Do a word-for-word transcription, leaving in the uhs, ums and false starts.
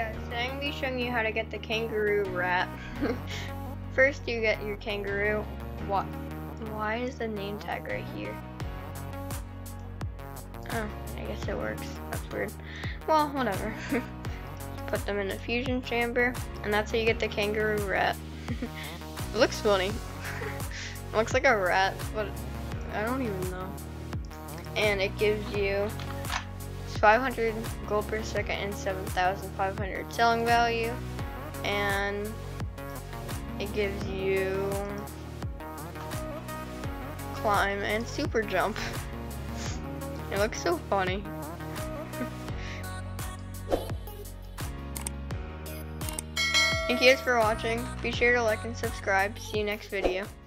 guys, today I'm going to be showing you how to get the kangaroo rat. First you get your kangaroo. What? Why is the name tag right here? Oh, I guess it works. That's weird. Well, whatever. Put them in a fusion chamber, and that's how you get the kangaroo rat. It looks funny. It looks like a rat, but I don't even know. And it gives you five hundred gold per second and seven thousand five hundred selling value, and it gives you climb and super jump. It looks so funny. Thank you guys for watching. Be sure to like and subscribe. See you next video.